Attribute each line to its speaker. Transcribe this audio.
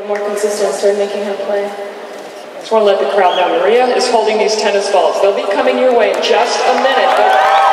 Speaker 1: more consistent, started making her play.
Speaker 2: Just want to let the crowd know Maria is holding these tennis balls. They'll be coming your way in just a minute.